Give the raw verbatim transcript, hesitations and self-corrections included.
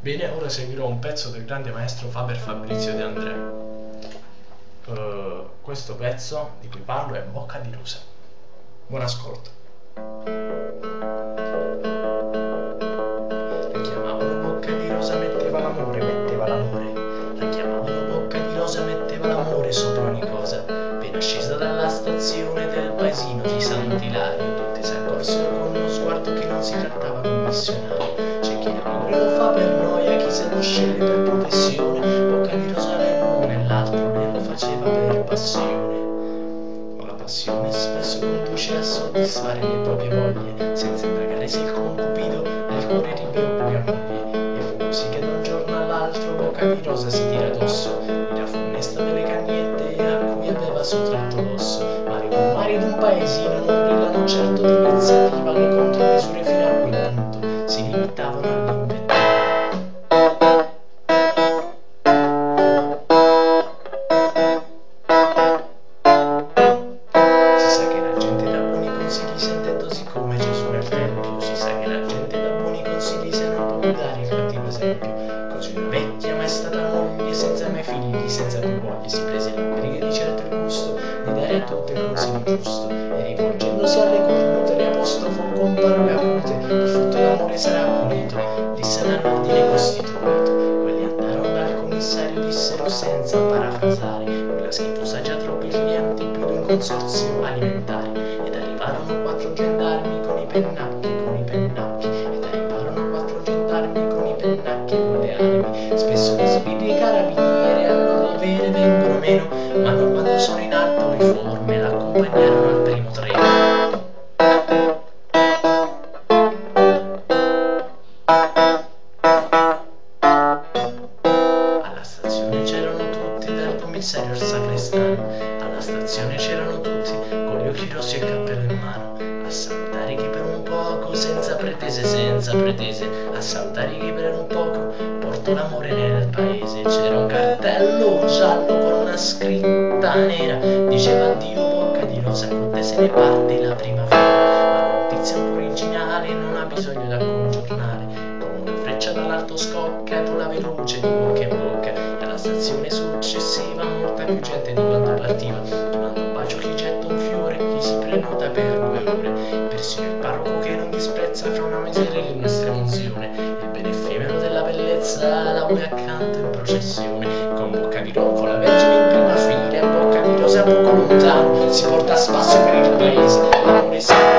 Bene, ora seguirò un pezzo del grande maestro Faber Fabrizio De André. Uh, questo pezzo di cui parlo è Bocca di Rosa. Buon ascolto. La chiamavano Bocca di Rosa, metteva l'amore, metteva l'amore. La chiamavano Bocca di Rosa, metteva l'amore sopra ogni cosa. Appena scesa dalla stazione del paesino di Sant'Ilario, tutti si accorsero con uno sguardo che non si trattava di un missionario. C'è chi l'amore lo fa per noia, chi se lo sceglie per professione. Bocca di Rosa l'uno nell'altro ne lo faceva per passione. Ma la passione spesso conduce a soddisfare le proprie voglie, senza indagare se il concupido ha il cuore libero oppure a moglie. E fu così che da un giorno all'altro Bocca di Rosa si tira addosso la funesta delle cagnette a cui aveva sottratto l'osso. Ma le comari d'un paesino non brillano certo di iniziativa, le contromisure fino a quel punto si limitavano all'invettiva. Si sa che la gente dà buoni consigli sentendosi come Gesù nel tempio. Si sa che la gente dà buoni consigli se non può guidare il cattivo esempio. Così una vecchia ma è stata moglie, senza mai figli, senza più voglie, si prese la briga di certo il gusto di dare a tutte il consiglio giusto, e rivolgendosi alle cornute le apostrofò con parole acute: il frutto d'amore sarà punito, disse l'ordine costituito. Quelli andarono dal commissario, dissero senza parafrasare: quella schifosa già troppi clienti più di un consorzio alimentare. Ed arrivarono quattro gendarmi con i pennacchi, con i pennacchi, ed arrivarono quattro gendarmi con i pennacchi con le armi. Spesso le sbirri e carabinieri al loro dovere vengono meno, ma non quando sono in alta uniforme l'accompagnarono al primo treno. Alla stazione c'erano tutti, dal commissario al sacrestano. Alla stazione c'erano tutti, con gli occhi rossi e il cappello in mano, a salutare chi per un poco, senza pretese, senza pretese, a salutare chi per un poco portò l'amore nel paese. C'era un cartello giallo con una scritta nera, diceva addio Bocca di Rosa, con te se ne parte la primavera. La notizia un po' originale non ha bisogno da congiornare, come una freccia dall'alto scocca, vola veloce di bocca in bocca. E alla stazione successiva molta più gente di quando partiva, chi manda un bacio, chi getta un fiore, chi si prenota per due ore. Persino il parroco che non disprezza fra una miseria e un'estrema unzione, il bene effimero della bellezza la vuole accanto in processione. Con Bocca di Rosa, con la Vergine in prima fila, Bocca di Rosa poco lontano si porta a spasso per il paese. L'amore si